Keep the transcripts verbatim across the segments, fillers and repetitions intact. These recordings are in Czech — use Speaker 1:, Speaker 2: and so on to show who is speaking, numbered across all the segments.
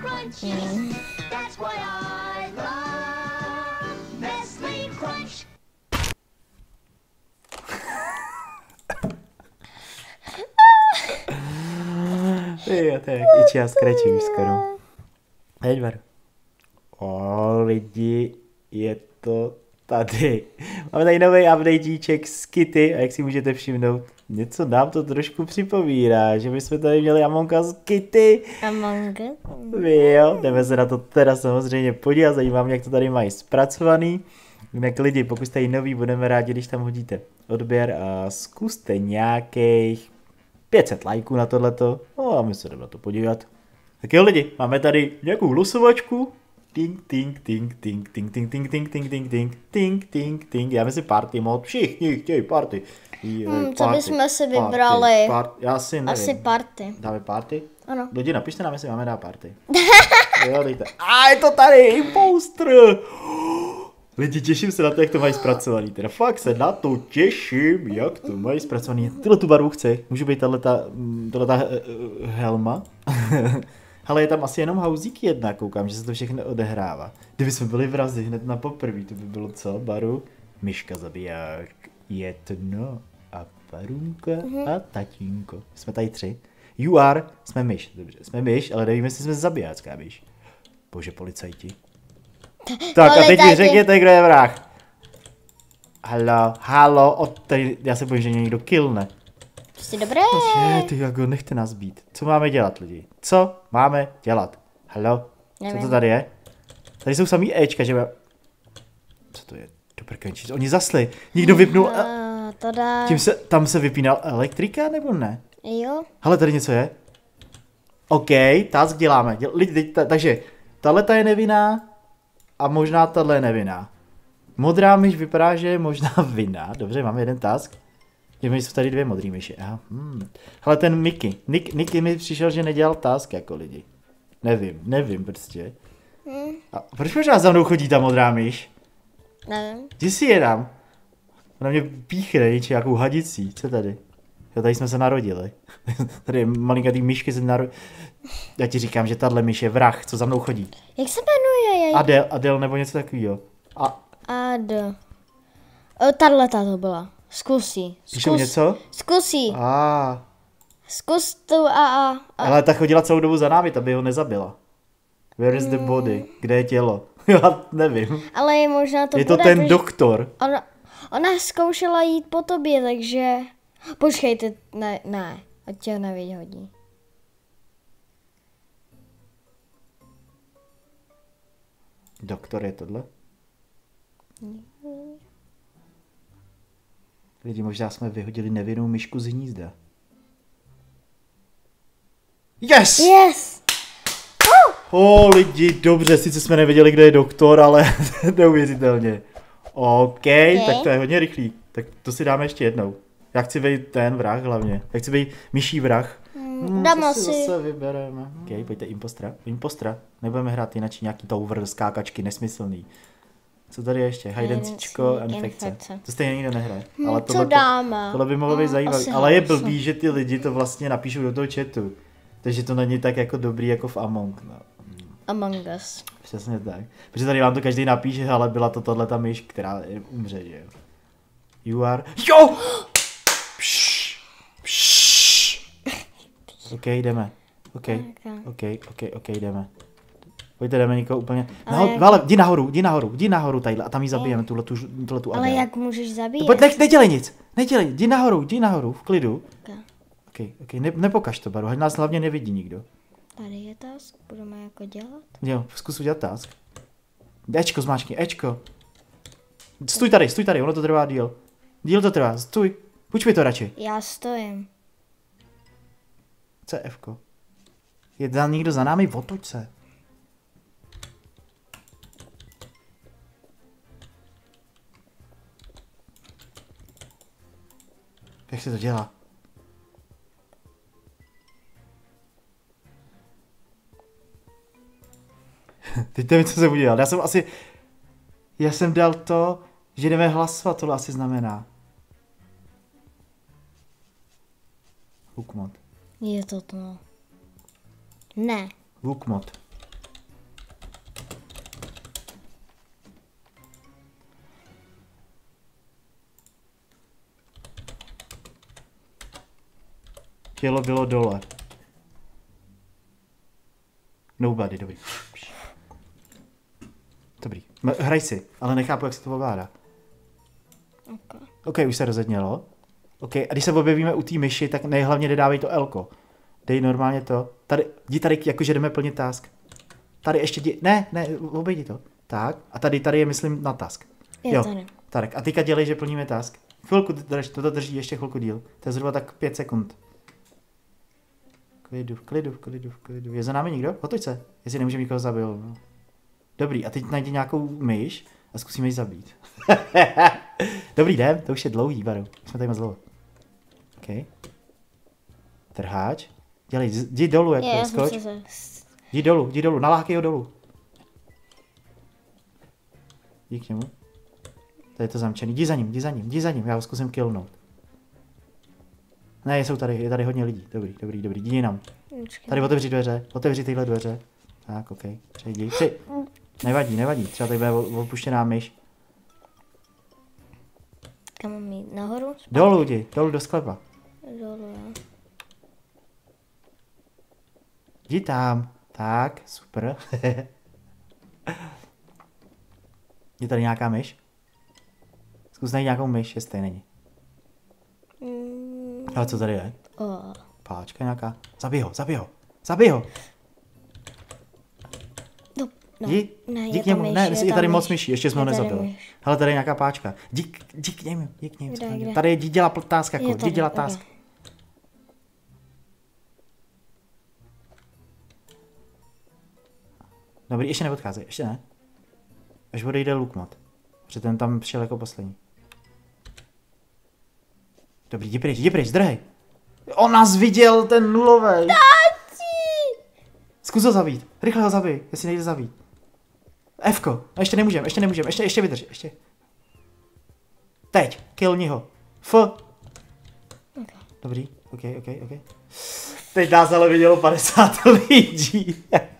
Speaker 1: Mm. That's why I love Nestle Crunch.
Speaker 2: Jo, tak i čas kračí už skoro. Hej, Varu. O, lidi, je to tady. Máme tady nový updateíček z Kitty a jak si můžete všimnout, něco nám to trošku připomíná, že my jsme tady měli Among Us Kitty.
Speaker 1: Among Us?
Speaker 2: Jo, jdeme se na to teda samozřejmě podívat, zajímá mě, jak to tady mají zpracovaný. Jinak lidi, pokud jste noví, budeme rádi, když tam hodíte odběr a zkuste nějakých pět set lajků na tohleto. No a my se jdeme na to podívat. Tak jo lidi, máme tady nějakou losovačku. Ting, ting, ting, ting, ting, ting, ting, ting, ting, ting, ting, ting, ting, ting. Dáme si party mod, všichni chtějí party.
Speaker 1: Hmm, co bychom si vybrali?
Speaker 2: Party, já si nevím.
Speaker 1: Asi party.
Speaker 2: Dáme party?
Speaker 1: Ano.
Speaker 2: Lidi, napište nám, jestli máme dát party. Jo, dejte. A je to tady, imposter! Lidi, těším se na to, jak to mají zpracovaný. Teda fakt se na to těším, jak to mají zpracovaný. Tyhle tu barvu chci. Může být tahleta, tahleta uh, helma. Ale je tam asi jenom hauzíky jedna, koukám, že se to všechno odehrává. Kdyby jsme byli vrazi hned na poprví, to by bylo co, Baru? Myška zabiják, Jetno a Barunka a tatínko. Jsme tady tři. You are, jsme myš, dobře, jsme myš, ale nevíme, jestli jsme zabijácká myš. Bože, policajti. Tak a teď mi řekněte, kdo je vrah. Halo, halo, od tady, já se bojím, že mě někdo killne.
Speaker 1: Jsi dobré.
Speaker 2: Je, ty jako nechte nás být. Co máme dělat, lidi? Co máme dělat? Halo?
Speaker 1: Nevím.
Speaker 2: Co to tady je? Tady jsou samý Ečka, že má... Co to je? Do prkenčí. Oni zasli. Někdo vypnul... A...
Speaker 1: To dá...
Speaker 2: Tím se, tam se vypínal elektrika, nebo ne?
Speaker 1: Jo.
Speaker 2: Hele, tady něco je. OK, task děláme. Děl, lidi, ta, takže, tahleta je nevinná a možná tahle je nevinná. Modrá myš vypadá, že je možná vinná. Dobře, máme jeden task. Těmi jsou tady dvě modrý myši. Aha. Hmm. Hele, ten Mickey. Nick, Nicky mi přišel, že nedělal task jako lidi. Nevím, nevím prostě.
Speaker 1: Hmm.
Speaker 2: A proč možná za mnou chodí ta modrá myš?
Speaker 1: Nevím.
Speaker 2: Kde si je dám? Ona mě píchne něčí nějakou hadicí. Co tady? Jo, tady jsme se narodili. Tady je malinkatý myšky se narodili. Já ti říkám, že tahle myš je vrah, co za mnou chodí.
Speaker 1: Jak se jmenuje? Jej?
Speaker 2: Adel, Adel nebo něco takového. A
Speaker 1: Ad. O, tato to byla. Zkusí.
Speaker 2: píšou něco?
Speaker 1: Zkusí.
Speaker 2: A.
Speaker 1: Zkus tu a a. a.
Speaker 2: Ale ta chodila celou dobu za námi, ta by ho nezabila. Where is the body? Kde je tělo? Já nevím.
Speaker 1: Ale je možná to
Speaker 2: Je to
Speaker 1: bude,
Speaker 2: ten
Speaker 1: protože
Speaker 2: doktor.
Speaker 1: Ona, ona zkoušela jít po tobě, takže... Počkejte, ne, ne, ať tě nevyhodí.
Speaker 2: Doktor je tohle? Lidi, možná jsme vyhodili nevinnou myšku z hnízda. Yes!
Speaker 1: Yes!
Speaker 2: O, oh, lidi, dobře, sice jsme nevěděli, kde je doktor, ale neuvěřitelně. OK, okay, tak to je hodně rychlý. Tak to si dáme ještě jednou. Já chci být ten vrah hlavně. Já chci být myší vrah.
Speaker 1: Hmm, dám asi.
Speaker 2: zase vybereme. OK, pojďte impostra. Impostra. Nebudeme hrát jinak nějaký tower, skákačky, nesmyslný. Co tady je ještě? Hajdencičko a infekce. infekce. To stejně nikdo nehraje.
Speaker 1: Hmm,
Speaker 2: Ale
Speaker 1: co
Speaker 2: tohle,
Speaker 1: dáme?
Speaker 2: tohle by mohlo být
Speaker 1: Hmm,
Speaker 2: zajímavé.
Speaker 1: asi
Speaker 2: Ale je
Speaker 1: hlasy.
Speaker 2: blbý, že ty lidi to vlastně napíšou do toho chatu. Takže to není tak jako dobrý jako v Among. No.
Speaker 1: Among Us.
Speaker 2: Přesně tak. Protože tady vám to každý napíše, ale byla to tahle ta myš, která umře, že jo. You are... Jo! Pš, pš. OK, jdeme. OK, OK, OK, OK, jdeme. Pojďte, jdeme někoho úplně... Nahoru,
Speaker 1: jak...
Speaker 2: Vále, jdi nahoru, jdi nahoru, jdi nahoru tadyhle a tam ji zabijeme, tuhle tu, tuhle tu
Speaker 1: Ale
Speaker 2: Adele.
Speaker 1: jak můžeš zabít?
Speaker 2: Pojď, ne, nedělej nic, nedělej, jdi nahoru, jdi nahoru, v klidu.
Speaker 1: Okay.
Speaker 2: OK, OK, ne, nepokaž to, Baru, ať nás hlavně nevidí nikdo.
Speaker 1: Tady je task, budeme jako dělat.
Speaker 2: Jo, zkus udělat task. Ečko zmáčkni, Ečko. Stůj tady, stůj tady, ono to trvá díl. Díl to trvá, stůj. Půjč mi to radši.
Speaker 1: Já stojím.
Speaker 2: Co je Fko? Je tam někdo za námi, otoč se. Jak se to dělá? Teď nevím, co jsem udělal. Já jsem asi... Já jsem dal to, že jdeme hlasovat, tohle asi znamená. Hookmod.
Speaker 1: Je to to. Ne.
Speaker 2: Hookmod. Tělo bylo dole. Nobody, dobrý. Dobrý. Hraj si, ale nechápu, jak se to ovládá.
Speaker 1: Okay.
Speaker 2: OK, už se rozednělo. OK, a když se objevíme u té myši, tak nejhlavně nedávej to Elko. Dej normálně to. Tady, jdi tady, jakože jdeme plnit task. Tady ještě jdi, ne, ne, obejdi to. Tak, a tady, tady je, myslím, na task.
Speaker 1: Je
Speaker 2: jo,
Speaker 1: tady.
Speaker 2: tak, a teďka dělej, že plníme task. Chvilku drž, to drží ještě chvilku díl. To je zhruba tak pět sekund. Klidu, klidu, klidu, klidu. Je za námi někdo? Hotoď se, jestli nemůžeme nikoho zabít. Dobrý, a teď najdi nějakou myš a zkusíme ji zabít. Dobrý den, to už je dlouhý, Baru. Jsme tady moc dlouho. OK. Trháč. Dělej, jdi dolů, jako
Speaker 1: je,
Speaker 2: skoč.
Speaker 1: Se...
Speaker 2: Jdi dolů, jdi dolů, nalákej ho dolů. Jdi k němu. Tady je to zamčený, jdi za ním, jdi za ním, jdi za ním, já ho zkusím killnout. Ne, jsou tady, je tady hodně lidí, dobrý, dobrý, dobrý, jdi jinam. Tady otevři dveře, otevři tyhle dveře. Tak, OK, přejdi, při. Nevadí, nevadí, třeba tady bude opuštěná myš.
Speaker 1: Kam mám jít? Nahoru?
Speaker 2: Dolů jdi, dolů do sklepa.
Speaker 1: Dolů, jo.
Speaker 2: Jdi tam, tak, super. Je tady nějaká myš? Zkus najít nějakou myš, jestli není.
Speaker 1: Mm.
Speaker 2: Ale co tady je?
Speaker 1: Oh.
Speaker 2: Páčka nějaká. Zabij ho, zabij ho, zabij ho.
Speaker 1: No, no.
Speaker 2: Jdi,
Speaker 1: Ne,
Speaker 2: jdi
Speaker 1: je
Speaker 2: k němu,
Speaker 1: myš,
Speaker 2: ne,
Speaker 1: je
Speaker 2: je tady
Speaker 1: myš.
Speaker 2: moc myší, ještě jsme ho
Speaker 1: Je tady
Speaker 2: nezabili.
Speaker 1: myš.
Speaker 2: Hele, tady je nějaká páčka. Jdi, jdi k němu, jdi k němu.
Speaker 1: Kde,
Speaker 2: Tady,
Speaker 1: kde?
Speaker 2: tady jdi dělat task, jako,
Speaker 1: Je
Speaker 2: jdi
Speaker 1: tady,
Speaker 2: dělat
Speaker 1: ok.
Speaker 2: task. Dobrý, ještě neodcházej, ještě ne. Až odejde Lukmot. Protože ten tam přišel jako poslední. Dobrý, jdi pryč, jdi pryč, zdrhej. On nás viděl, ten nulovej.
Speaker 1: Táci!
Speaker 2: Zkus ho zabít, rychle ho zabij, jestli nejde zabít. Fko, a ještě nemůžem, ještě nemůžem, ještě, ještě vydrž, ještě. Teď, killni ho. F.
Speaker 1: Okay.
Speaker 2: Dobrý, ok, ok, ok. Teď nás ale vidělo padesát lidí.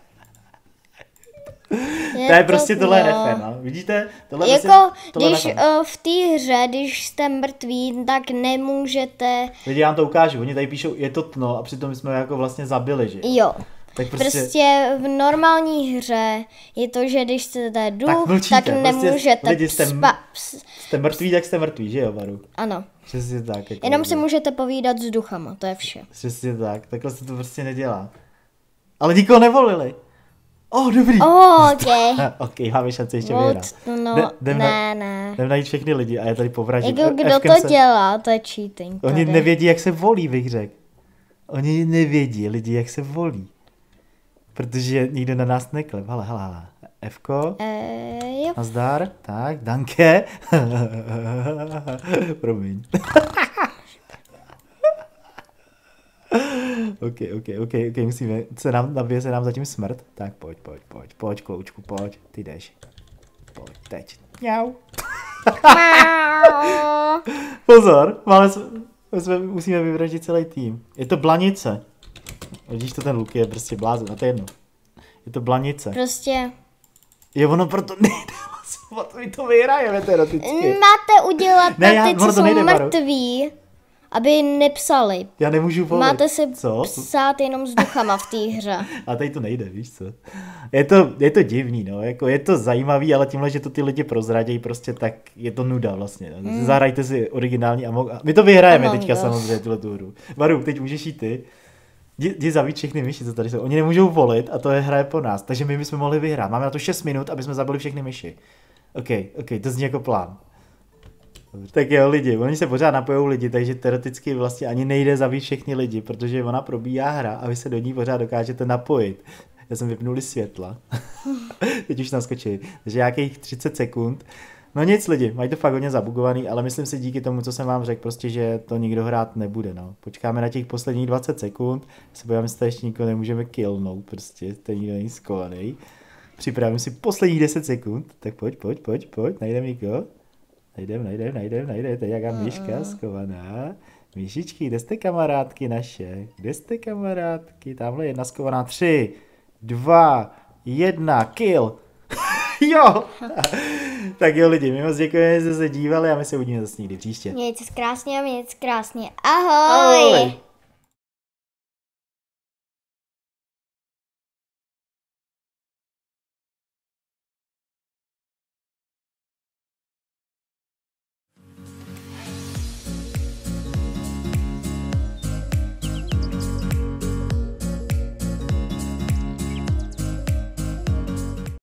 Speaker 1: Je
Speaker 2: to je prostě tohle
Speaker 1: no.
Speaker 2: refén, no. Vidíte? Tohle
Speaker 1: jako,
Speaker 2: prostě, tohle
Speaker 1: když
Speaker 2: refén.
Speaker 1: uh, v té hře, když jste mrtví, tak nemůžete...
Speaker 2: Lidi, já vám to ukážu, oni tady píšou, je to tno, a přitom jsme ho jako vlastně zabili, že?
Speaker 1: Jo.
Speaker 2: Tak prostě...
Speaker 1: Prostě v normální hře je to, že když jste duch,
Speaker 2: tak,
Speaker 1: tak,
Speaker 2: mlčíte,
Speaker 1: tak nemůžete
Speaker 2: prostě lidi jste,
Speaker 1: spa...
Speaker 2: jste mrtví, tak jste mrtví, že jo, Varu?
Speaker 1: Ano.
Speaker 2: Přesně tak. Jako
Speaker 1: Jenom si můžete povídat s duchama, to je vše.
Speaker 2: Přesně tak, takhle se to prostě nedělá. Ale nikoho nevolili. Oh, dobrý.
Speaker 1: Oh, ok.
Speaker 2: ok, máme šanci ještě
Speaker 1: Vote,
Speaker 2: vyhrát.
Speaker 1: no,
Speaker 2: Ne- jdem na-
Speaker 1: ne, ne.
Speaker 2: Jdem najít všechny lidi a je tady povražit.
Speaker 1: Jako kdo
Speaker 2: Fkem
Speaker 1: to
Speaker 2: se...
Speaker 1: dělá, to je cheating.
Speaker 2: Oni
Speaker 1: tady.
Speaker 2: nevědí, jak se volí, bych řekl. Oni nevědí, lidi, jak se volí. Protože nikdo na nás neklep. Hele, hele, hele. Fko.
Speaker 1: Eh, jo.
Speaker 2: Nazdar. Tak, danke. Promiň. ok, ok, ok, ok, musíme, se nám, nabije se nám zatím smrt. Tak pojď, pojď, pojď, pojď, kloučku, pojď, ty jdeš. Pojď, teď. Mňau. Pozor, máme, jsme, musíme vyvraždit celý tým. Je to Blanice. Vidíš to, ten Luky je prostě blázen, a to je jedno. Je to Blanice.
Speaker 1: Prostě.
Speaker 2: Jo, ono proto nejde, my to vyhrajeme teoreticky.
Speaker 1: Máte udělat
Speaker 2: Ne,
Speaker 1: na
Speaker 2: já-
Speaker 1: ty,
Speaker 2: ono
Speaker 1: co
Speaker 2: to
Speaker 1: jsou
Speaker 2: nejde, Baru.
Speaker 1: mrtví, aby nepsali.
Speaker 2: Já nemůžu volit.
Speaker 1: Máte si
Speaker 2: Co?
Speaker 1: psát jenom s duchama v té hře.
Speaker 2: A tady to nejde, víš co? Je to, je to divný, no, jako je to zajímavý, ale tímhle, že to ty lidi prozradějí prostě, tak je to nuda vlastně. No. Mm. Zahrajte si originální Among Us. My to vyhrajeme
Speaker 1: Among
Speaker 2: teďka
Speaker 1: Us.
Speaker 2: samozřejmě, tuhle tu hru. Varu, teď můžeš jít ty. Jdi, jdi zabít všechny myši, co tady jsou. Oni nemůžou volit a to je hraje po nás, takže my bychom mohli vyhrát. Máme na to šest minut, aby jsme zabili všechny myši. OK, OK, to zní jako plán. Tak jo, lidi, oni se pořád napojou lidi, takže teoreticky vlastně ani nejde zabít všechny lidi, protože ona probíhá hra a vy se do ní pořád dokážete napojit. Já jsem vypnuli světla. Teď už naskočili. Takže nějakých třicet sekund. No nic lidi, mají to fakt hodně zabugovaný, ale myslím si díky tomu, co jsem vám řekl, prostě, že to nikdo hrát nebude. No. Počkáme na těch posledních dvacet sekund, se bojím, jestli ještě nikoho nemůžeme killnout, prostě, to nikdo není skovaný. Připravím si posledních deset sekund, tak pojď, pojď, pojď, pojď, najdem někoho. Najdem, najdem, najdem, najdem, to je nějaká myška skovaná. Myšičky, kde jste kamarádky naše? Kde jste kamarádky? Tamhle jedna skovaná, tři, dva, jedna, kill. Jo! Tak jo lidi, my moc děkujeme, že jste se dívali a my se uvidíme zase někdy příště.
Speaker 1: Mějte se krásně a mějte se krásně. Ahoj!
Speaker 2: Ahoj.